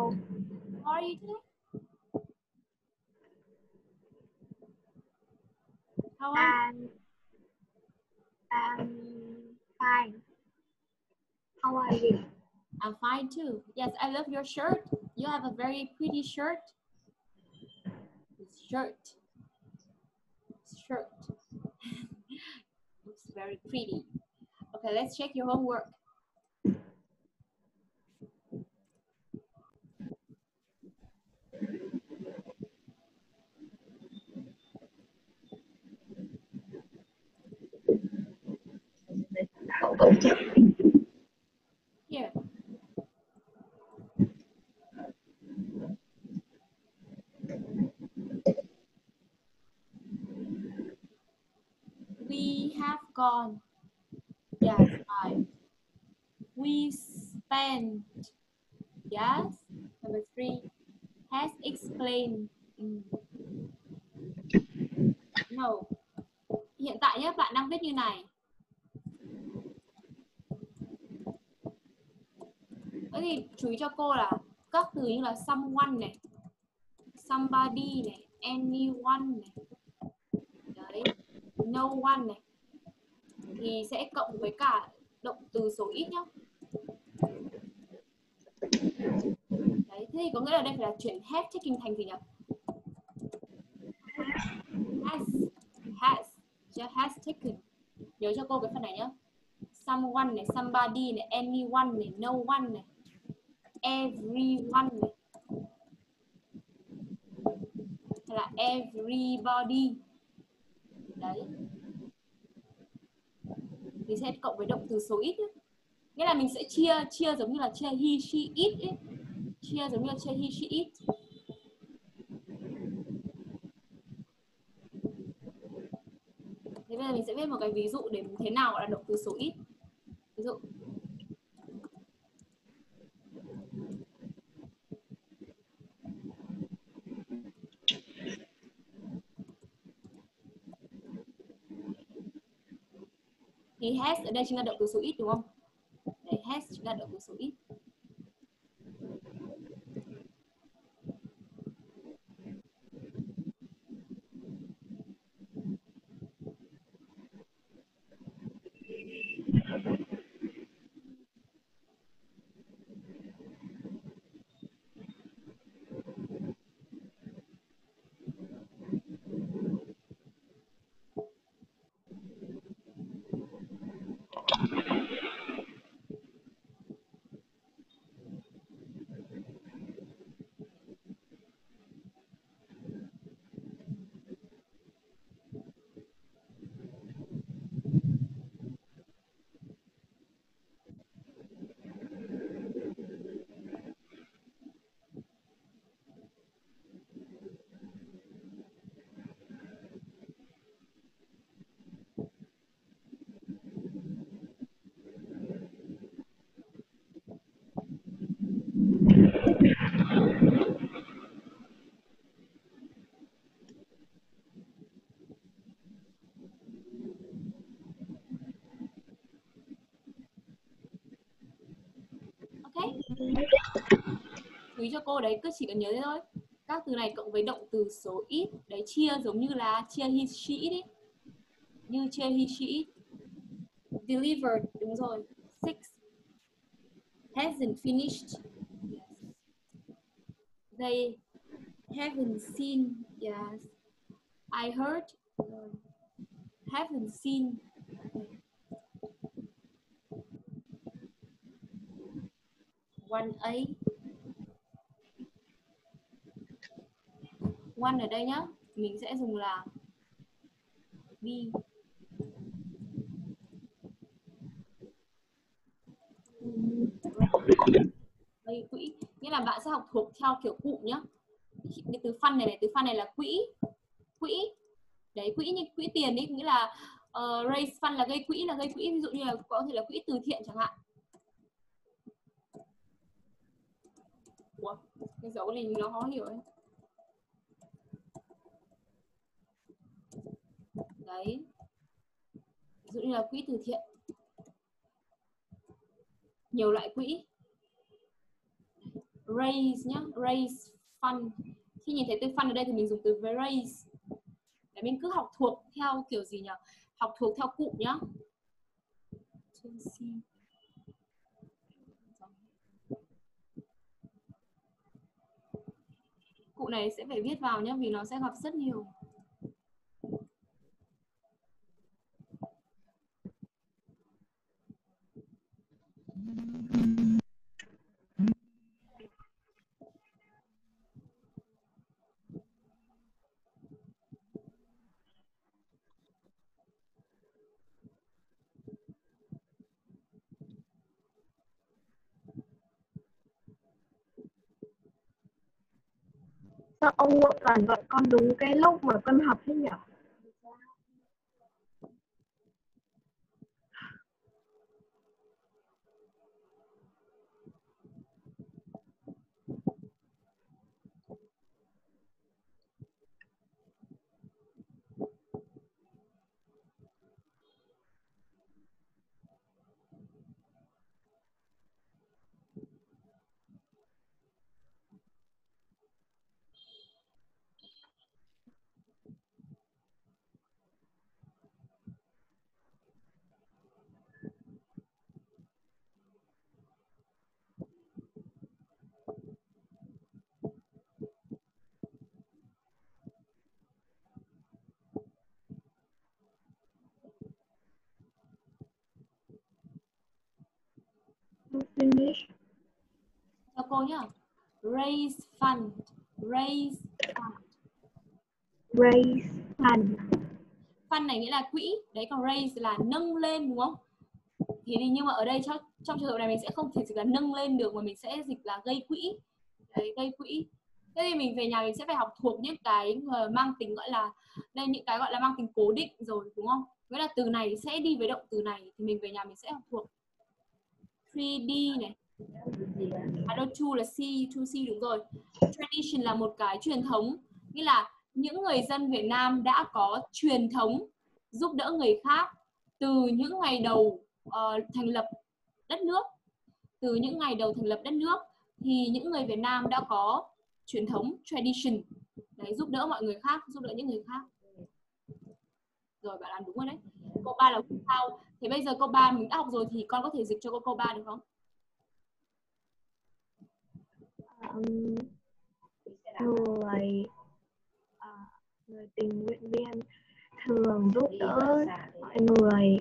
Hello. How are you today? How are you? I'm fine. How are you? I'm fine too. Yes, I love your shirt. You have a very pretty shirt. Shirt. Looks very pretty. Okay, let's check your homework. Here. We have gone. Yes, right. We spent. Yes. Number 3. Has explained. No. Hiện tại nhé, bạn đang viết như này. Thế thì chú ý cho cô là các từ như là someone này, somebody này, anyone này, đấy, no one này thì sẽ cộng với cả động từ số ít nhá. Đấy, thế thì có nghĩa là đây phải là chuyển have taking thành gì nhỉ? Has taken. Nhớ cho cô cái phần này nhá. Someone này, somebody này, anyone này, no one này, everyone này, hay là everybody. Đấy. Thì sẽ cộng với động từ số ít ấy. Nghĩa là mình sẽ chia giống như là chia he, she, it ấy. Chia giống như là chia he, she, it. Thế bây giờ mình sẽ viết một cái ví dụ để thế nào gọi là động từ số ít. Ví dụ thì has ở đây chính là động từ số ít đúng không? Đấy, has chính là động từ số ít. Ok. Chú ý cho cô đấy, cứ chỉ cần nhớ thế thôi. Các từ này cộng với động từ số ít. Đấy, chia giống như là chia he, she, it ấy. Như chia he, she, it. Delivered, đúng rồi. 6. Hasn't finished. Yes. They haven't seen. Yes. I heard. Haven't seen. One A. One ở đây nhá, mình sẽ dùng là B. Quỹ, nghĩa là bạn sẽ học thuộc theo kiểu cụm nhá. Từ fund này, từ fund này là quỹ. Đấy, quỹ như quỹ tiền ấy, nghĩa là raise fund là gây quỹ, ví dụ như là có thể là quỹ từ thiện chẳng hạn. Ủa, cái dấu này nó khó hiểu ấy. Đấy, ví dụ như là quỹ từ thiện, nhiều loại quỹ. raise nhá, raise fund. Khi nhìn thấy từ fund ở đây thì mình dùng từ raise. Để mình cứ học thuộc theo kiểu gì nhỉ? Học thuộc theo cụm nhá. Cụ này sẽ phải viết vào nhé, vì nó sẽ gặp rất nhiều. Sao ông Ngộ toàn gọi con đúng cái lúc mà con học thế nhỉ? Finish. Cho cô nhá. Raise fund. Raise fund. Raise fund. Fund này nghĩa là quỹ. Đấy, còn raise là nâng lên đúng không? Thì nhưng mà ở đây trong trường hợp này mình sẽ không thể dịch là nâng lên được, mà mình sẽ dịch là gây quỹ. Đấy, gây quỹ. Thế thì mình về nhà mình sẽ phải học thuộc những cái mang tính gọi là đây, những cái gọi là mang tính cố định rồi đúng không? Nghĩa là từ này sẽ đi với động từ này, thì mình về nhà mình sẽ học thuộc. 3D này. Đâu 2 là C, 2C đúng rồi. Tradition là một cái truyền thống, nghĩa là những người dân Việt Nam đã có truyền thống giúp đỡ người khác từ những ngày đầu thành lập đất nước. Từ những ngày đầu thành lập đất nước thì những người Việt Nam đã có truyền thống tradition đấy, giúp đỡ mọi người khác, giúp đỡ những người khác. Rồi, bạn làm đúng rồi đấy. Câu 3 là sao? Thế bây giờ câu 3 mình đã học rồi thì con có thể dịch cho câu 3 được không? Người tình nguyện viên thường giúp đỡ mọi người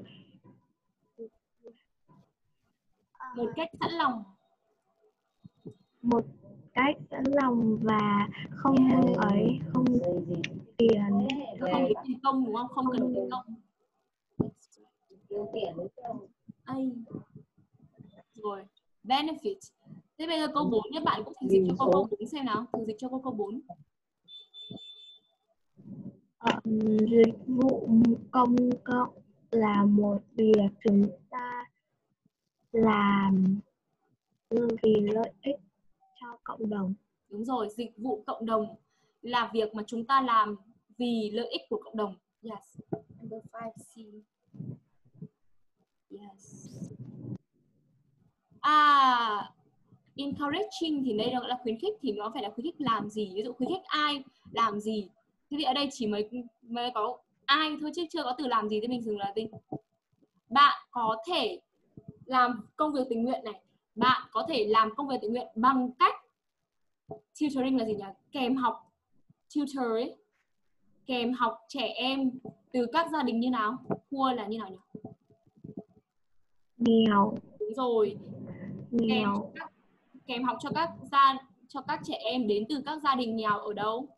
một cách sẵn lòng. Một cách sẵn lòng và không ấy, không tiền, Không lấy tiền công đúng không? Không cần tiền công. Rồi, benefit. Thế bây giờ câu 4 các bạn cũng thử dịch cho câu 4 xem nào. Thử dịch cho câu 4. Dịch vụ công cộng là một việc chúng ta làm vì lợi ích cho cộng đồng. Đúng rồi, dịch vụ cộng đồng là việc mà chúng ta làm vì lợi ích của cộng đồng. Yes. Number 5C. Yes. Encouraging thì đây là khuyến khích, thì nó phải là khuyến khích làm gì, ví dụ khuyến khích ai làm gì. Thế thì ở đây chỉ mới có ai thôi chứ chưa có từ làm gì, thì mình dùng là gì? Bạn có thể làm công việc tình nguyện này. Bạn có thể làm công việc tình nguyện bằng cách tutoring là gì nhỉ? Kèm học. Tutor ấy. Kèm học trẻ em từ các gia đình như nào? Poor là như nào nhỉ? Nghèo. Đúng rồi. Nghèo. Kèm học cho các trẻ em đến từ các gia đình nghèo ở đâu?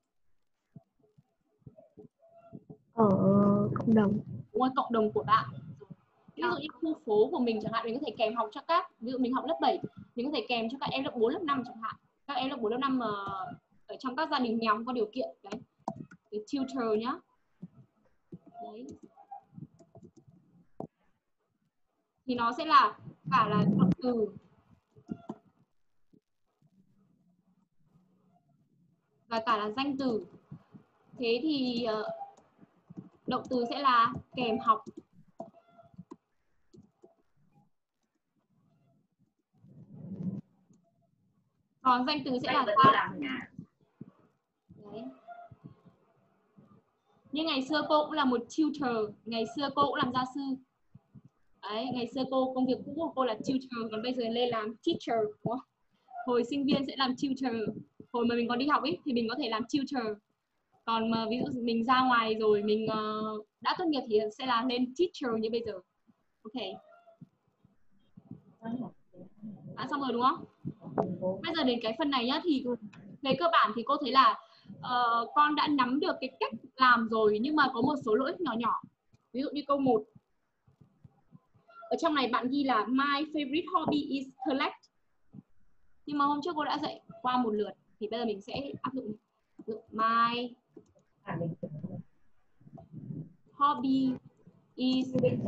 Ở cộng đồng. Đúng rồi, cộng đồng của bạn. Ví dụ như khu phố của mình chẳng hạn, mình có thể kèm học cho các, ví dụ mình học lớp 7, mình có thể kèm cho các em lớp 4, lớp 5 chẳng hạn. Các em lớp 4, lớp 5 mà ở trong các gia đình nghèo không có điều kiện. Đấy. Cái tutor nhá. Đấy. Thì nó sẽ là cả là động từ và cả là danh từ. Thế thì động từ sẽ là kèm học. Còn danh từ sẽ là sao? Đấy. Như ngày xưa cô cũng là một tutor, ngày xưa cô cũng làm gia sư. Đấy, ngày xưa công việc cũ của cô là tutor, còn bây giờ lên làm teacher, đúng không? Hồi sinh viên sẽ làm tutor, hồi mà mình còn đi học ấy thì mình có thể làm tutor. Còn mà ví dụ mình ra ngoài rồi mình đã tốt nghiệp thì sẽ là lên teacher như bây giờ. Ok. Đã xong rồi đúng không? Bây giờ đến cái phần này nhá, thì về cơ bản thì cô thấy là con đã nắm được cái cách làm rồi, nhưng mà có một số lỗi nhỏ nhỏ. Ví dụ như câu 1. Ở trong này bạn ghi là my favorite hobby is collect. Nhưng mà hôm trước cô đã dạy qua một lượt, thì bây giờ mình sẽ áp dụng my hobby is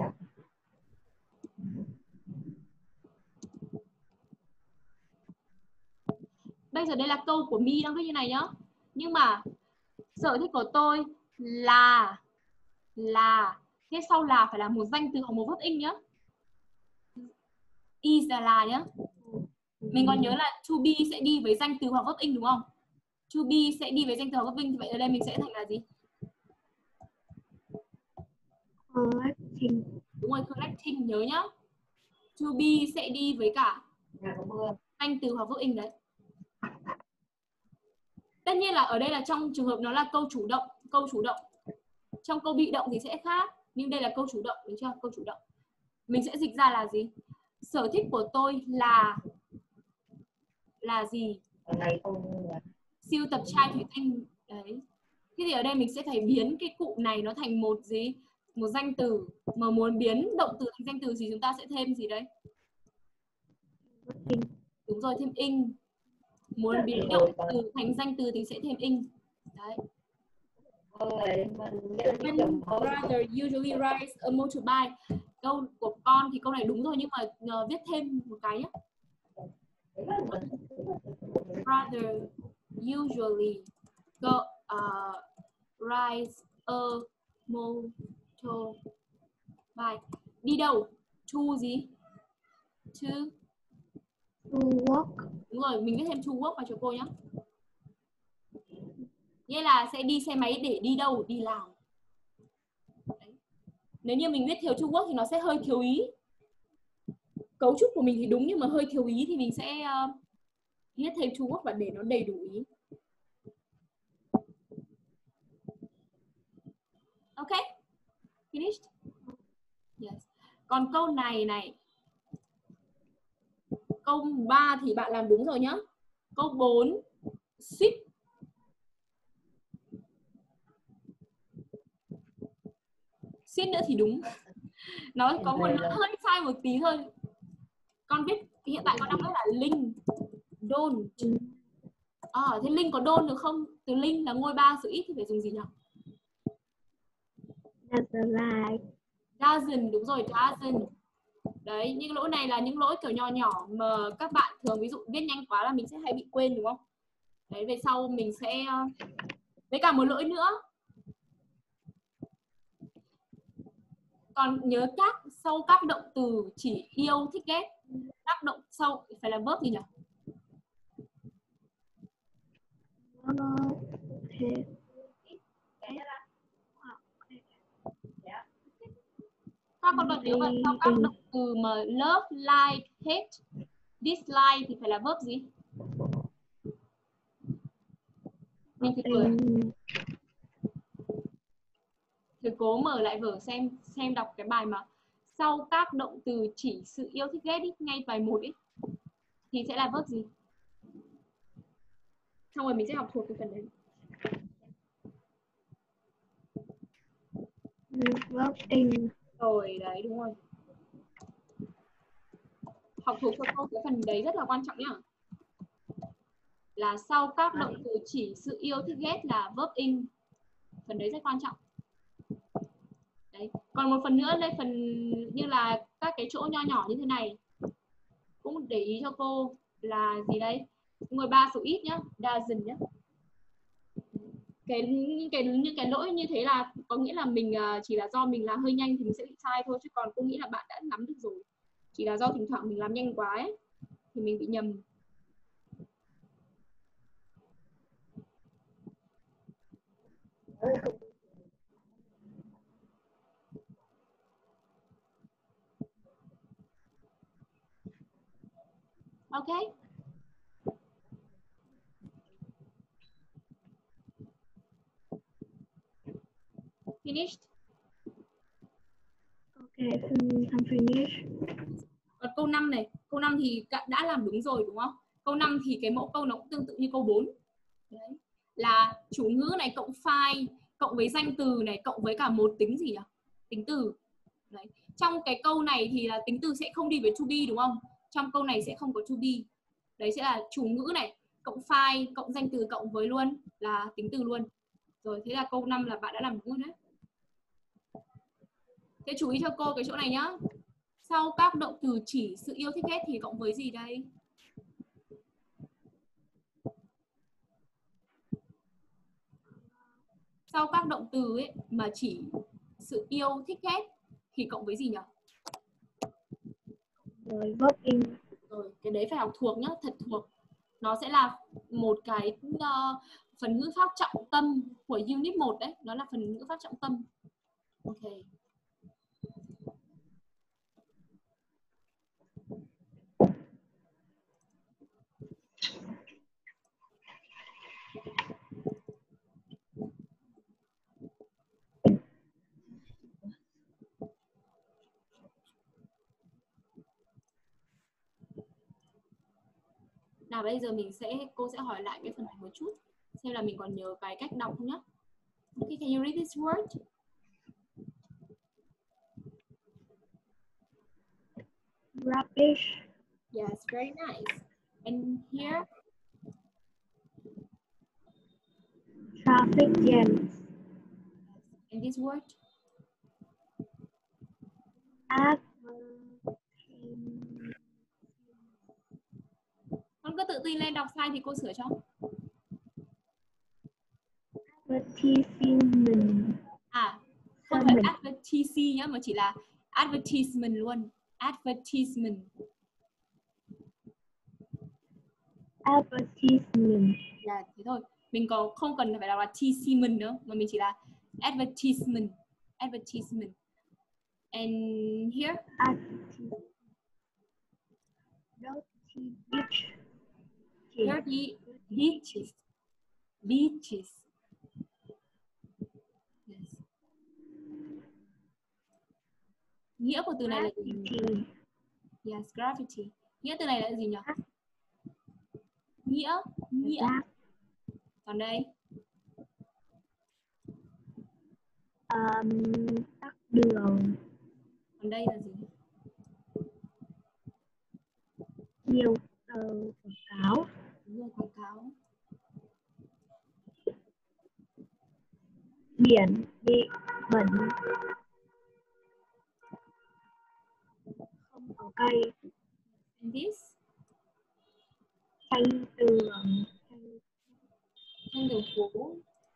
bây giờ đây là câu của My đang viết như này nhá. Nhưng mà sở thích của tôi là thế sau là phải là một danh từ hoặc một verb in nhá. Is là nhá. Mình còn nhớ là to be sẽ đi với danh từ hoặc verb in đúng không? To be sẽ đi với danh từ hoặc verb in, thì vậy ở đây mình sẽ thành là gì? Collecting. Đúng rồi, collecting, nhớ nhá. To be sẽ đi với cả danh từ hoặc verb in đấy. Tất nhiên là ở đây là trong trường hợp nó là câu chủ động, Trong câu bị động thì sẽ khác, nhưng đây là câu chủ động, đúng chưa? Câu chủ động. Mình sẽ dịch ra là gì? Sở thích của tôi là gì? Sưu tập chai thủy tinh. Đấy. Thế thì ở đây mình sẽ phải biến cái cụm này nó thành một gì? Một danh từ. Mà muốn biến động từ thành danh từ thì chúng ta sẽ thêm gì đấy? Đúng rồi, thêm ing. Muốn biến động từ thành danh từ thì sẽ thêm ing. Đấy. When brother usually rides a motorbike. Câu của con thì câu này đúng rồi, nhưng mà viết thêm một cái nhé. Brother usually rides a motorbike. Đi đâu? To gì? To work. Đúng rồi, mình viết thêm to work vào cho cô nhé. Nghĩa là sẽ đi xe máy để đi đâu? Đi làm. Đấy. Nếu như mình viết thiếu to work thì nó sẽ hơi thiếu ý. Cấu trúc của mình thì đúng, nhưng mà hơi thiếu ý thì mình sẽ viết thêm to work và để nó đầy đủ ý. Ok? Finished? Yes. Còn câu này. Câu 3 thì bạn làm đúng rồi nhá. Câu 4, suýt. Suýt nữa thì đúng. Nó có một hơi sai một tí thôi. Con viết, hiện tại con đang viết là Linh, don't. Thế Linh có don't được không? Từ Linh là ngôi 3 số ít thì phải dùng gì nhỉ? Doesn't, đúng rồi, doesn't. Đấy, những lỗi này là những lỗi kiểu nhỏ nhỏ mà các bạn thường ví dụ viết nhanh quá là mình sẽ hay bị quên đúng không? Đấy, về sau mình sẽ với cả một lỗi nữa. Còn nhớ sau các động từ chỉ yêu, thích, ghét, các động sau phải là verb gì nhỉ? Các con còn nhớ vào sau các động từ mà love, like, hate, dislike thì phải là verb gì? Mình thử cố mở lại vở xem đọc cái bài mà sau các động từ chỉ sự yêu thích ghét ý, ngay bài 1 ý, thì sẽ là verb gì? Xong rồi mình sẽ học thuộc cái phần đấy. Verb in. Rồi đấy, đúng rồi. Học thuộc cho cô cái phần đấy rất là quan trọng nhá. Là sau các động từ chỉ sự yêu thích ghét là verb in. Phần đấy rất quan trọng. Đấy. Còn một phần nữa đây, phần như là các cái chỗ nho nhỏ như thế này cũng để ý cho cô là gì đấy, ngôi 3 số ít nhá, doesn't nhá. Cái lỗi như thế là có nghĩa là mình chỉ là do mình làm hơi nhanh thì mình sẽ bị sai thôi, chứ còn cô nghĩ là bạn đã nắm được rồi. Chỉ là do thỉnh thoảng mình làm nhanh quá ấy, thì mình bị nhầm. Okay. Finished. Okay, I'm finished. Còn câu 5 này, câu 5 thì đã làm đúng rồi đúng không? Câu 5 thì cái mẫu câu nó cũng tương tự như câu 4. Đấy. Là chủ ngữ này cộng file cộng với danh từ này cộng với cả một tính gì nhỉ? Tính từ. Đấy. Trong cái câu này thì là tính từ sẽ không đi với to be đúng không? Trong câu này sẽ không có to be. Đấy sẽ là chủ ngữ này cộng file cộng danh từ cộng với luôn là tính từ luôn. Rồi thế là câu 5 là bạn đã làm đúng đấy. Thế chú ý cho cô cái chỗ này nhá. Sau các động từ chỉ sự yêu thích hết thì cộng với gì đây? Sau các động từ ấy mà chỉ sự yêu thích hết thì cộng với gì nhỉ? Rồi verb in. Rồi, cái đấy phải học thuộc nhá, thật thuộc. Nó sẽ là một cái phần ngữ pháp trọng tâm của unit 1 đấy, đó là phần ngữ pháp trọng tâm. Ok. Nào bây giờ cô sẽ hỏi lại cái phần này một chút, xem là mình còn nhớ cái cách đọc không nhá. Okay, can you read this word? Rubbish. Yes, very nice. And here? Traffic jam. And this word? Con cứ tự tin lên, đọc sai thì cô sửa cho. Advertisement. Không phải advertising nhá, mà chỉ là advertisement luôn. Advertisement. Advertisement. Là thế thôi. Mình không cần phải đọc là advertisement nữa, mà mình chỉ là advertisement. Advertisement. And here? Dirty beaches. Beaches. Yes. Nghĩa của từ này là gì? Yes, graffiti. Nghĩa từ này là gì nhỉ? Nghĩa. Còn đây? Tắc đường. Còn đây là gì? Nhiều quảng cáo. Đúng rồi, quảng cáo. Biển bị bẩn. Không có cây. And this? Tranh tường. Tranh đường phố.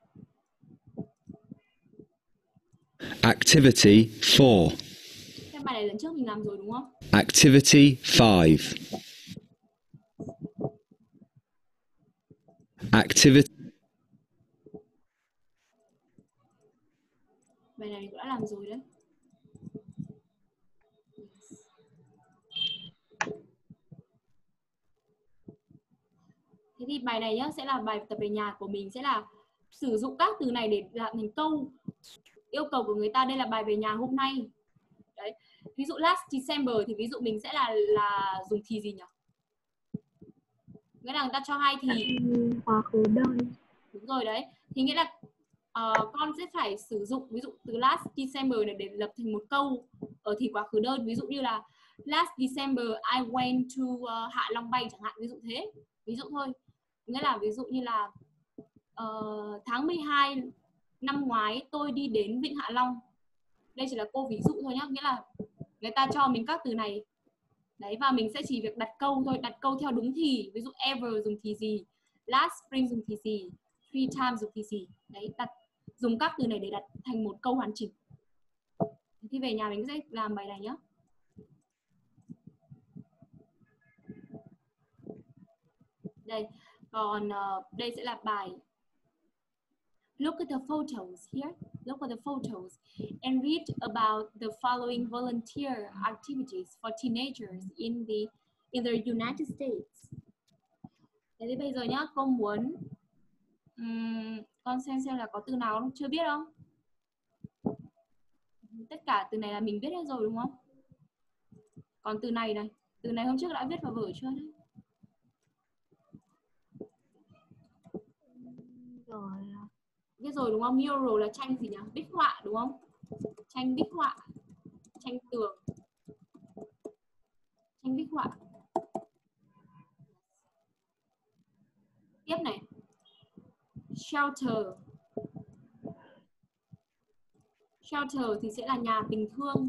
Activity 4. Cái bài này lần trước mình làm rồi đúng không? Activity 5. Activity. Bài này cũng đã làm rồi đấy. Thế thì bài này nhá sẽ là bài tập về nhà của mình, sẽ là sử dụng các từ này để làm thành câu. Yêu cầu của người ta đây là bài về nhà hôm nay. Đấy. Ví dụ last December thì ví dụ mình sẽ là dùng thì gì nhỉ? Nghĩa là người ta cho hai thì. Quá khứ đơn. Đúng rồi đấy. Thì nghĩa là con sẽ phải sử dụng ví dụ từ last December này để lập thành một câu ở thì quá khứ đơn. Ví dụ như là last December I went to Hạ Long Bay chẳng hạn, ví dụ thế. Ví dụ thôi. Nghĩa là ví dụ như là tháng 12 năm ngoái tôi đi đến Vịnh Hạ Long. Đây chỉ là cô ví dụ thôi nhá. Nghĩa là người ta cho mình các từ này. Đấy, và mình sẽ chỉ việc đặt câu thôi. Đặt câu theo đúng thì. Ví dụ ever dùng thì gì, last spring dùng thì gì, three times dùng thì gì. Đấy, dùng các từ này để đặt thành một câu hoàn chỉnh. Thì về nhà mình sẽ làm bài này nhé. Đây, còn đây sẽ là bài Look at the photos here. Look at the photos and read about the following volunteer activities for teenagers in the in the United States. Thế thì bây giờ nhá, cô muốn con xem là có từ nào chưa biết không? Tất cả từ này là mình biết hết rồi đúng không? Còn từ này này, từ này hôm trước đã viết vào vở chưa đấy? Rồi. Biết rồi đúng không? Mural là tranh gì nhỉ? Bích họa đúng không? Tranh bích họa, tranh tường, tranh bích họa. Tiếp này, shelter. Shelter thì sẽ là nhà tình thương.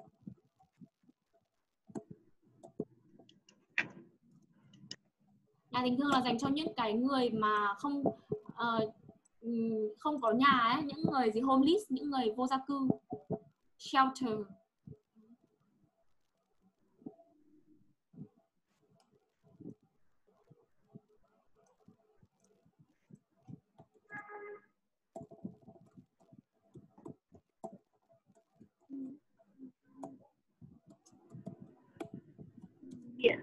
Nhà tình thương là dành cho những cái người mà không có nhà ấy, những người gì homeless, những người vô gia cư. Shelter. Viện.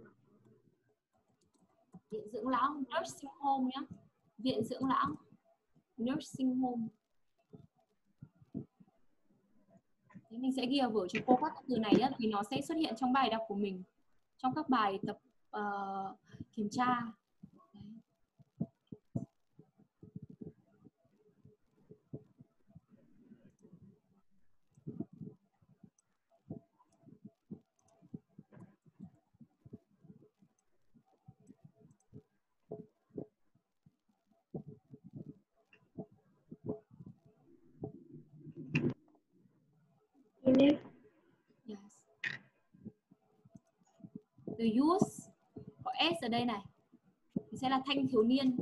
Viện dưỡng lão, nursing home nhá. Viện dưỡng lão, nursing home. Thế mình sẽ ghi ở vở cho cô các từ này nhá, vì nó sẽ xuất hiện trong bài đọc của mình, trong các bài tập kiểm tra. Yes. Từ youth có S ở đây này thì sẽ là thanh thiếu niên.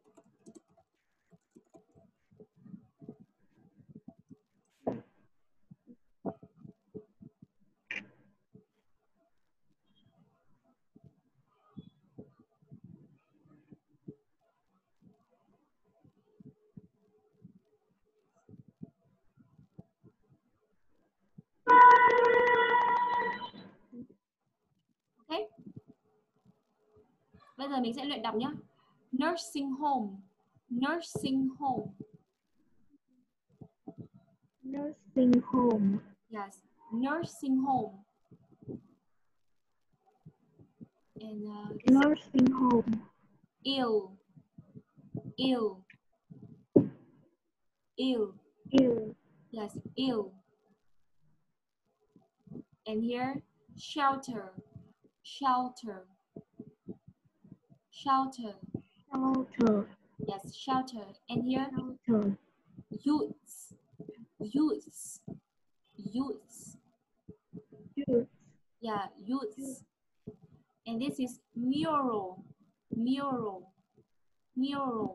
Ok. Bây giờ mình sẽ luyện đọc nhé. Nursing home, nursing home. Nursing home. Yes, nursing home. And Nursing home. ill, ill, ill. Ill. Yes, ill. And here, shelter, shelter, shelter. Shelter. Yes, shelter. And here, Shelter. youths, youths, youths. Youth. Yeah, youths. And this is mural, mural, mural,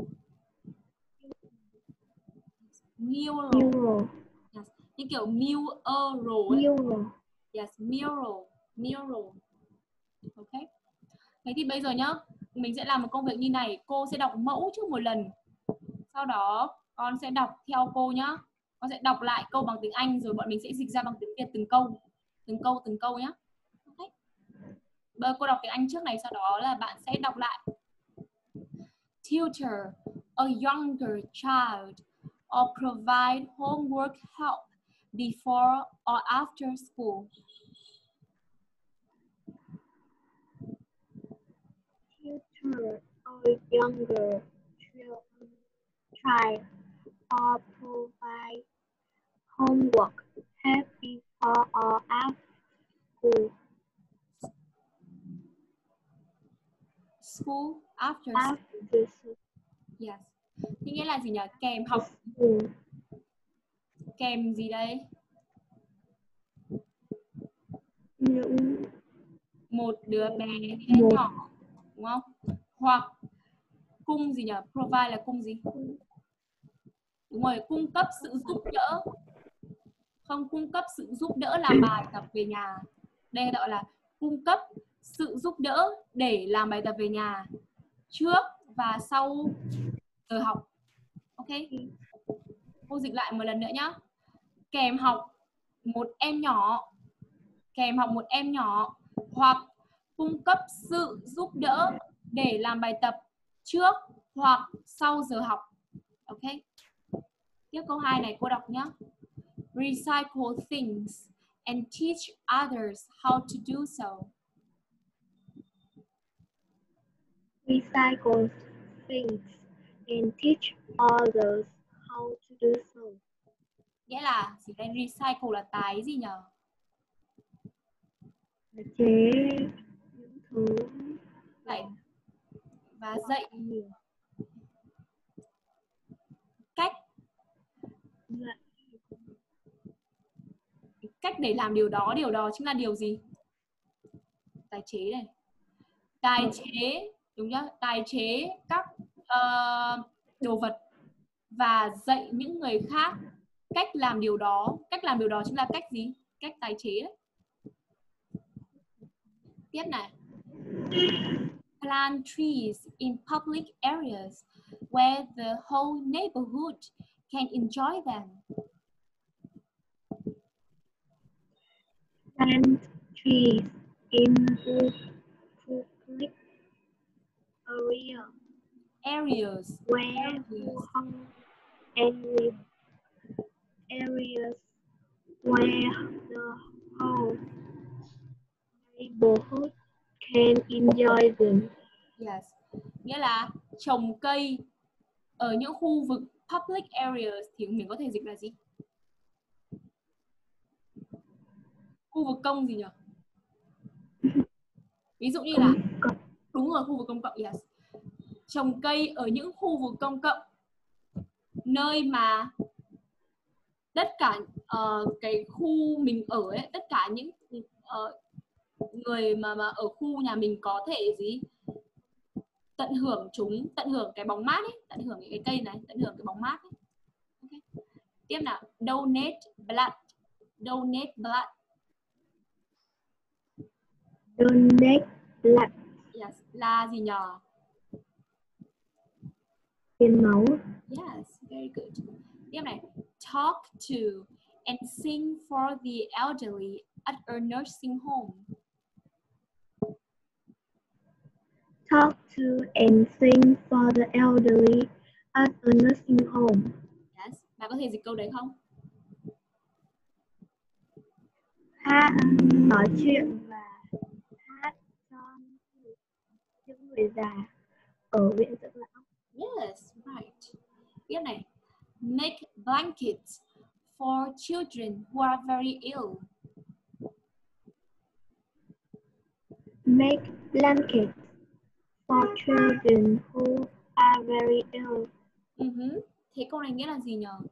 mural. Mural. Yes, như kiểu mural ấy. Mural. Yes, mural, mural. Ok. Thế thì bây giờ nhá, mình sẽ làm một công việc như này. Cô sẽ đọc mẫu trước một lần. Sau đó con sẽ đọc theo cô nhá. Con sẽ đọc lại câu bằng tiếng Anh rồi bọn mình sẽ dịch ra bằng tiếng Việt từng câu. Từng câu nhá. Ok. Bây giờ cô đọc tiếng Anh trước này, sau đó là bạn sẽ đọc lại. Tutor a younger child or provide homework help before or after school. Tutor a younger child or provide homework help before or after school. School, after After school. Yes. Thì nghĩa là gì nhỉ? Kèm học. Kèm gì đây? Những Một đứa bé nhỏ, đúng không? Hoặc cung gì nhỉ? Provide là cung gì? Đúng rồi, cung cấp sự giúp đỡ. Không, cung cấp sự giúp đỡ làm bài tập về nhà. Đây gọi là cung cấp sự giúp đỡ để làm bài tập về nhà trước và sau giờ học. Ok. Cô dịch lại một lần nữa nhé. Kèm học một em nhỏ, kèm học một em nhỏ, hoặc cung cấp sự giúp đỡ để làm bài tập trước hoặc sau giờ học. Ok. Tiếp câu 2 này cô đọc nhé. Recycle things and teach others how to do so. Recycle things and teach others how to do so. Nghĩa là gì đây? Recycle là tái gì nhỉ? Tái chế những thứ Vậy. Và dạy cách để làm điều đó chính là điều gì? Tái chế này. Tái chế, đúng chưa? Tái chế các đồ vật và dạy những người khác cách làm điều đó. Cách làm điều đó chính là cách gì? Cách tái chế đấy. Tiếp này. Plant trees in public areas where the whole neighborhood can enjoy them. plant trees in public Areas where areas where the whole neighborhood can enjoy them. Yes. Nghĩa là trồng cây ở những khu vực public areas thì mình có thể dịch là gì? Khu vực công gì nhỉ? Ví dụ như là đúng rồi, khu vực công cộng. Yes. Trồng cây ở những khu vực công cộng, nơi mà tất cả cái khu mình ở ấy, tất cả những người mà ở khu nhà mình có thể gì? Tận hưởng cái bóng mát ấy, tận hưởng cái cây này, tận hưởng cái bóng mát ấy. Okay. Tiếp nào, donate blood. Donate blood. Donate blood. Yes, là gì nhờ? Hiến máu. Yes, very good. Tiếp này, talk to and sing for the elderly at a nursing home. Talk to and sing for the elderly at a nursing home. Yes, bạn có thể dịch câu đấy không? Nói chuyện và hát cho những người già ở viện dưỡng lão. Yes, right. Tiếp này, make blankets for children who are very ill. Make blankets for children who are very ill. Thế câu này nghĩa là gì nhờ?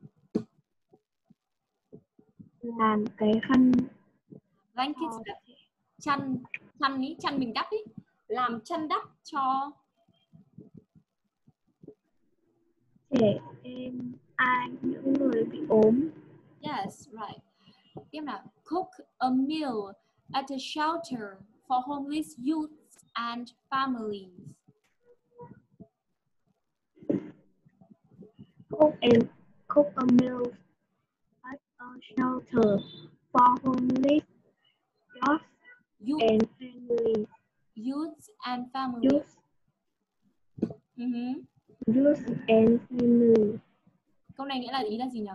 Làm cái khăn. Blankets là chăn mình đắp ý. Làm chăn đắp cho trẻ em, những người bị ốm. Yes, right. Tiếp nào, cook a meal at a shelter for homeless youths and families. Cook a meal at a shelter for homeless youths and families. Youths and families. Youth and families. Câu này nghĩa là ý là gì nhỉ?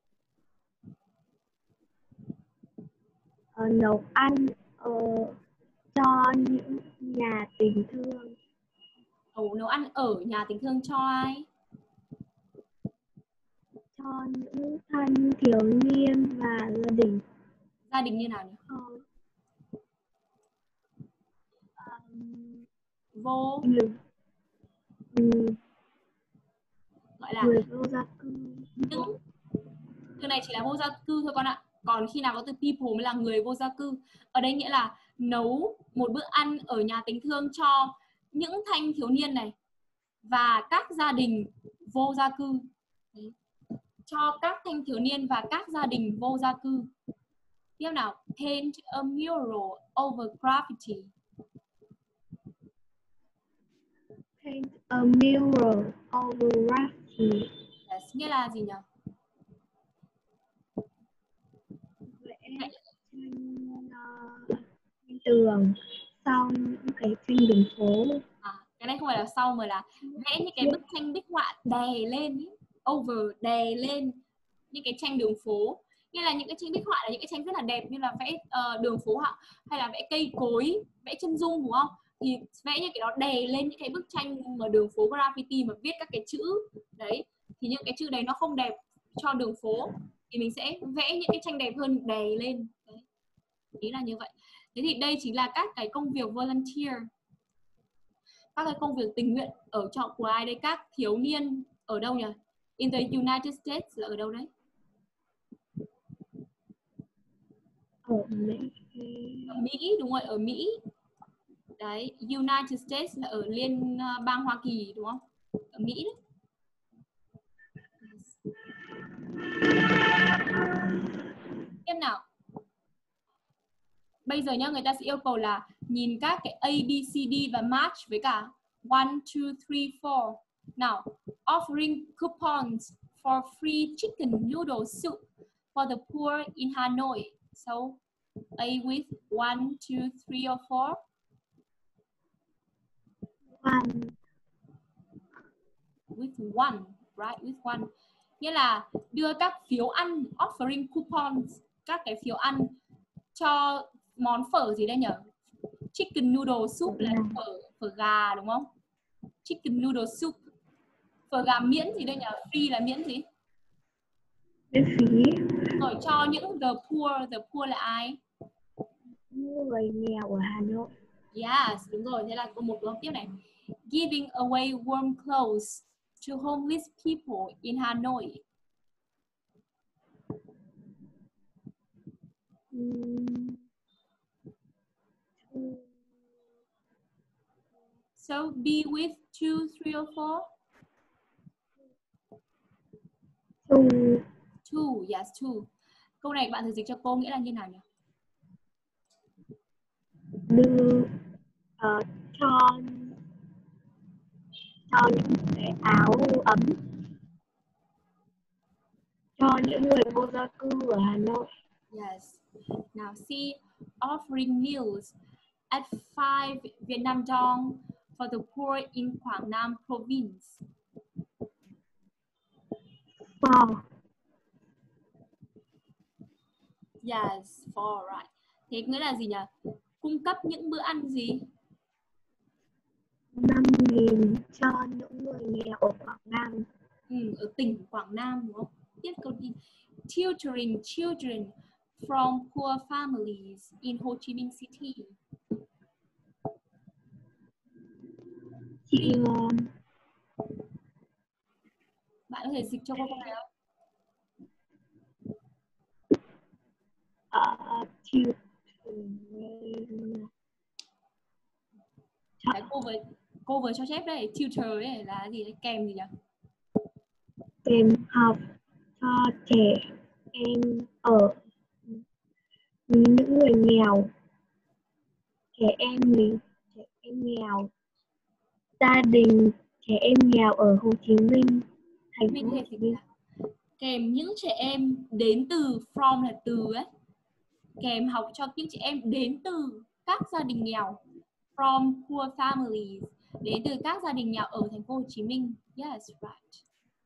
Nấu ăn cho những nhà tình thương. Nấu ăn ở nhà tình thương cho ai? Cho những thanh thiếu niên và gia đình. Gia đình như nào nhỉ? Vô gọi là người vô gia cư. Từ này chỉ là vô gia cư thôi con ạ. Còn khi nào có từ people mới là người vô gia cư. Ở đây nghĩa là nấu một bữa ăn ở nhà tình thương cho những thanh thiếu niên này và các gia đình vô gia cư. Cho các thanh thiếu niên và các gia đình vô gia cư. Tiếp nào, paint a mural over graffiti. Paint a mural over graffiti. Yes, nghĩa là gì nhỉ? Vẽ trên tường sau những cái tranh đường phố. Cái này không phải là sau mà là vẽ những cái bức tranh bích họa đè lên ý. Over, đè lên những cái tranh đường phố. Như là những cái tranh bích họa là những cái tranh rất là đẹp, như là vẽ đường phố hay là vẽ cây cối, vẽ chân dung, đúng không? Thì vẽ những cái đó đè lên những cái bức tranh mà đường phố graffiti mà viết các cái chữ đấy, thì những cái chữ đấy nó không đẹp cho đường phố, thì mình sẽ vẽ những cái tranh đẹp hơn đè lên đấy. Ý là như vậy. Thế thì đây chính là các cái công việc volunteer, các cái công việc tình nguyện ở trọ của ai đây? Các thiếu niên ở đâu nhỉ? In the United States là ở đâu đấy? Ở Mỹ. Ở Mỹ, đúng rồi, ở Mỹ. Đấy, United States là ở liên bang Hoa Kỳ, đúng không? Ở Mỹ đấy. Tiếp nào. Bây giờ nhá, người ta sẽ yêu cầu là nhìn các cái A, B, C, D và match với cả 1, 2, 3, 4. Nào, offering coupons for free chicken noodle soup for the poor in Hanoi. So, A with 1, 2, 3 or 4? One. With 1, right? With 1. Nghĩa là đưa các phiếu ăn, offering coupons, các cái phiếu ăn cho món phở gì đây nhỉ? Chicken noodle soup là phở gà, đúng không? Chicken noodle soup. Phở gà miễn gì đây nhỉ? Free là miễn gì? Miễn phí. Rồi cho những the poor là ai? Người nghèo ở Hà Nội. Yes, đúng rồi. Thế là câu 1 câu tiếp này. Giving away warm clothes to homeless people in Hanoi. So B with 2, 3 or 4? 2. 2, yes, 2. Câu này bạn thử dịch cho cô nghĩa là như nào nhỉ? Đưa cho những cái áo ấm cho những người vô gia cư ở Hà Nội. Yes. Now C, offering meals at 5 Vietnam Dong for the poor in Quảng Nam province. 4. Yes, 4, right. Thế nghĩa là gì nhỉ? Cung cấp những bữa ăn gì? 5.000 cho những người nghèo ở Quảng Nam. Ở tỉnh Quảng Nam, đúng không? Tiếp câu đi. Tutoring children from poor families in Ho Chi Minh City. Chị Bạn có thể dịch cho cô câu này không? Đấy, cô vừa cho chép đây. Tutor ấy là gì đấy? Kèm gì nhỉ? kèm học cho trẻ em ở những người nghèo, trẻ em nghèo, gia đình trẻ em nghèo ở Hồ Chí Minh, thành phố Hồ Chí Minh. Kèm những trẻ em đến từ, from là từ ấy, kèm học cho những trẻ em đến từ các gia đình nghèo, from poor families, đến từ các gia đình nghèo ở thành phố Hồ Chí Minh. Yes, right.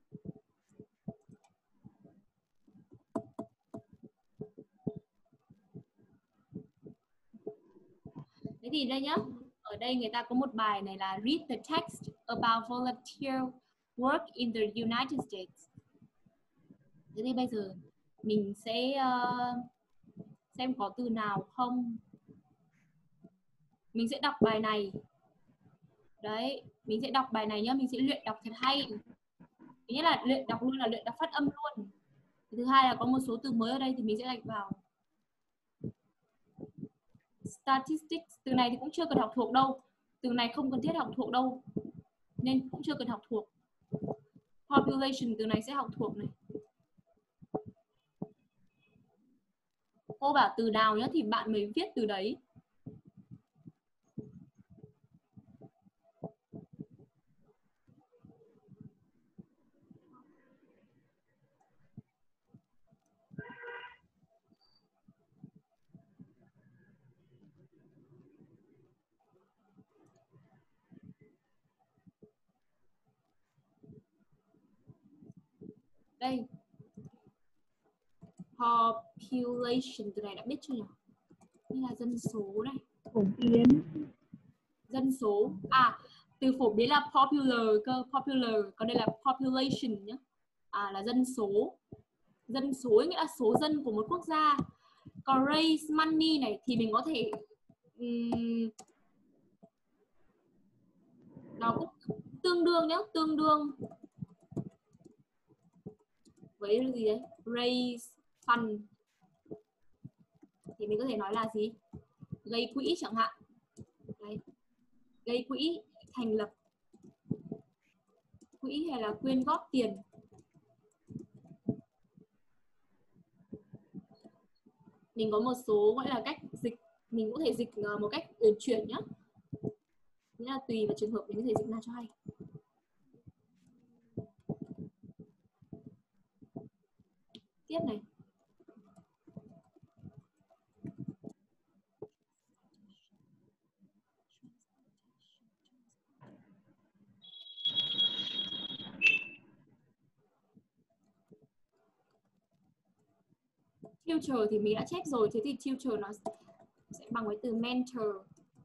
Thế thì đây nhá, ở đây người ta có một bài này là read the text about volunteer work in the United States. Thế thì bây giờ mình sẽ xem có từ nào không. Mình sẽ đọc bài này. Đấy, mình sẽ đọc bài này nhá, mình sẽ luyện đọc thật hay. Thứ nhất là luyện đọc luôn, là luyện đọc phát âm luôn. Thứ hai là có một số từ mới ở đây thì mình sẽ gạch vào. Statistics, từ này thì cũng chưa cần học thuộc đâu. Từ này không cần thiết học thuộc đâu, nên cũng chưa cần học thuộc. Population, từ này sẽ học thuộc này. Cô bảo từ nào nhá thì bạn mới viết từ đấy. Đây. Population, từ này đã biết chưa nhỉ? Như là dân số này. Phổ biến. Dân số. À, từ phổ biến là popular cơ, popular, còn đây là population nhé. À, là dân số. Dân số nghĩa là số dân của một quốc gia. Còn raise money này thì mình có thể nó cũng tương đương nhé, tương đương với gì đấy, raise fund thì mình có thể nói là gì, gây quỹ chẳng hạn. Đấy. Gây quỹ, thành lập quỹ hay là quyên góp tiền. Mình có một số gọi là cách dịch, mình cũng có thể dịch một cách uyển chuyển nhé. Nghĩa là tùy vào trường hợp mình có thể dịch nào cho hay. Tiếp này. Tutor thì mình đã chép rồi, thế thì tutor nó sẽ bằng với từ mentor.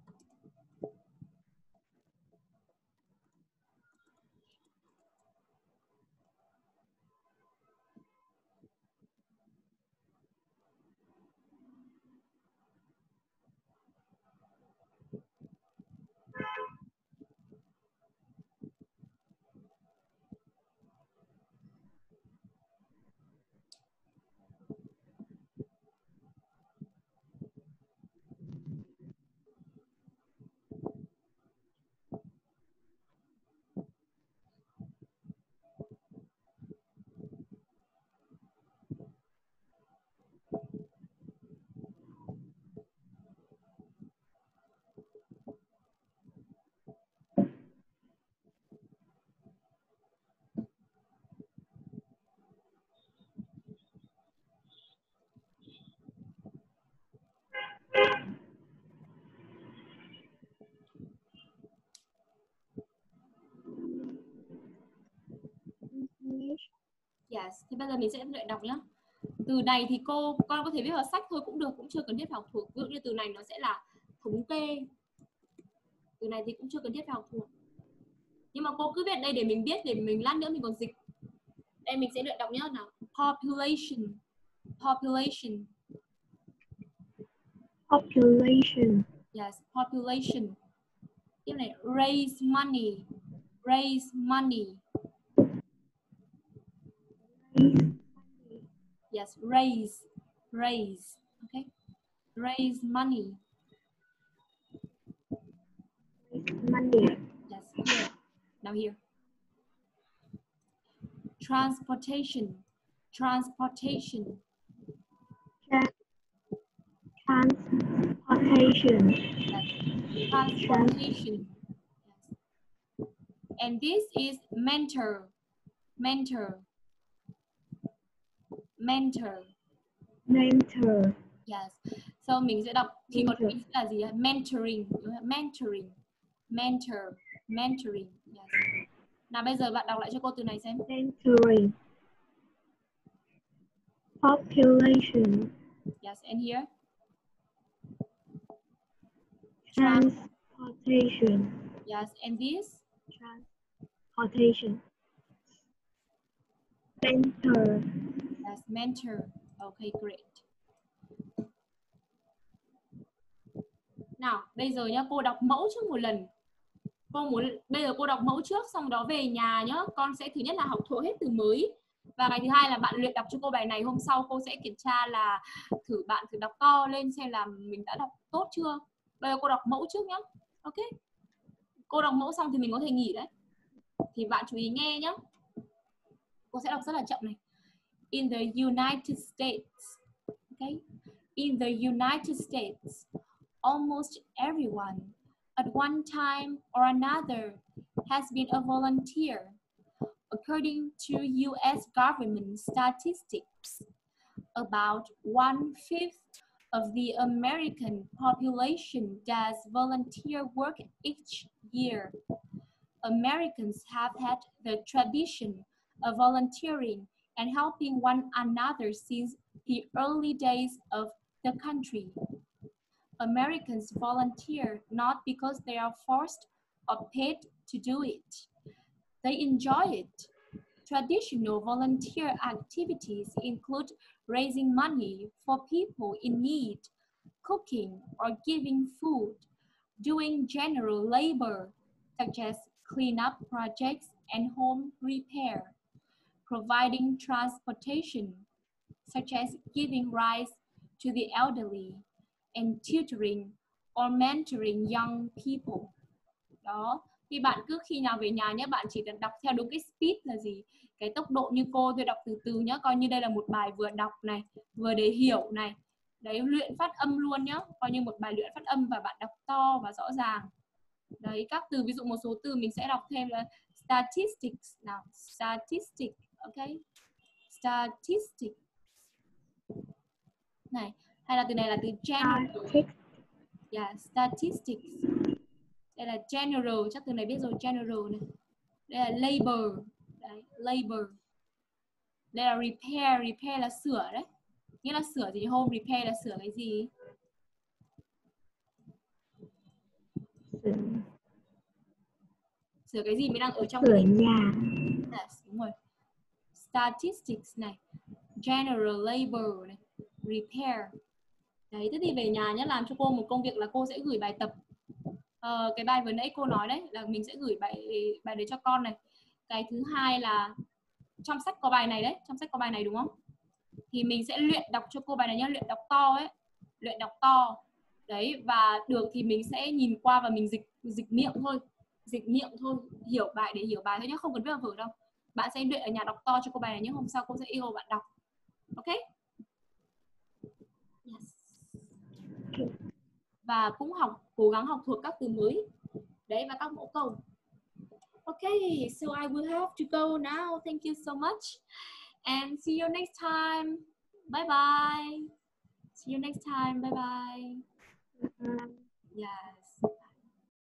Yes, thì bây giờ mình sẽ luyện đọc nhé. Từ này thì con có thể viết vào sách thôi cũng được, cũng chưa cần thiết phải học thuộc. Ví dụ như từ này nó sẽ là thống kê. Từ này thì cũng chưa cần thiết phải học thuộc. Nhưng mà cô cứ viết đây để mình biết, để mình lát nữa mình còn dịch. Đây mình sẽ luyện đọc nhé nào. Population. Population. Population. Yes, population. Tiếp này, raise money. Raise money. Yes, raise. Raise. Okay. Raise money. Money. Yes, here. Now here. Transportation. Transportation. Transportation. Yes. Transportation. Yes. And this is mentor. Mentor. Mentor. Mentor. Yes. So mình sẽ đọc thì còn mình sẽ là gì? Mentoring. Mentoring. Mentor. Mentoring. Yes. Nào bây giờ bạn đọc lại cho cô từ này xem. Mentoring. Population. Yes, and here. Transportation. Yes, and this. Transportation. Mentor. Yes, mentor. Okay, great. Nào, bây giờ nhá, cô đọc mẫu trước một lần. Bây giờ cô đọc mẫu trước, xong đó về nhà nhá, con sẽ thứ nhất là học thuộc hết từ mới. Và ngày thứ hai là bạn luyện đọc cho cô bài này, hôm sau cô sẽ kiểm tra là bạn thử đọc to lên xem là mình đã đọc tốt chưa. Bây giờ cô đọc mẫu trước nhá. Ok. Cô đọc mẫu xong thì mình có thể nghỉ đấy. Thì bạn chú ý nghe nhá. Cô sẽ đọc rất là chậm này. In the United States. Okay. In the United States, almost everyone at one time or another has been a volunteer. According to US government statistics, about 1/5 of the American population does volunteer work each year. Americans have had the tradition of volunteering and helping one another since the early days of the country. Americans volunteer not because they are forced or paid to do it. They enjoy it. Traditional volunteer activities include raising money for people in need, cooking or giving food, doing general labor such as cleanup projects and home repair, providing transportation such as giving rides to the elderly, and tutoring or mentoring young people. Đó, thì bạn cứ khi nào về nhà nhé, bạn chỉ cần đọc theo đúng cái speed là gì, cái tốc độ như cô, tôi đọc từ từ nhé, coi như đây là một bài vừa đọc này, vừa để hiểu này. Đấy, luyện phát âm luôn nhé, coi như một bài luyện phát âm và bạn đọc to và rõ ràng. Đấy, các từ, ví dụ một số từ mình sẽ đọc thêm là statistics nào, statistics, ok, statistics này, hay là từ này là từ general, yeah, statistics. Đây là general, chắc từ này biết rồi, general này. Đây là labor, đấy, labor. Đây là repair, repair là sửa đấy. Nghĩa là sửa gì? Home repair là sửa cái gì? Sửa cái gì mới đang ở trong sửa nhà. Yes, đúng rồi. Statistics này, general labor này, repair. Đấy, thế thì về nhà nhé, làm cho cô một công việc là cô sẽ gửi bài tập. Cái bài vừa nãy cô nói đấy là mình sẽ gửi bài đấy cho con này. Cái thứ hai là trong sách có bài này đấy, trong sách có bài này đúng không? Thì mình sẽ luyện đọc cho cô bài này nhá, luyện đọc to ấy, luyện đọc to. Đấy, và được thì mình sẽ nhìn qua và mình dịch miệng thôi. Dịch miệng thôi, hiểu bài để hiểu bài thôi nhé, không cần viết vào vở đâu. Bạn sẽ luyện ở nhà đọc to cho cô bài này nhé, hôm sau cô sẽ yêu bạn đọc. Ok? Yes. Và cũng cố gắng học thuộc các từ mới. Đấy, và các mẫu câu. Okay, so I will have to go now. Thank you so much. And see you next time. Bye bye. See you next time. Bye bye. Yeah.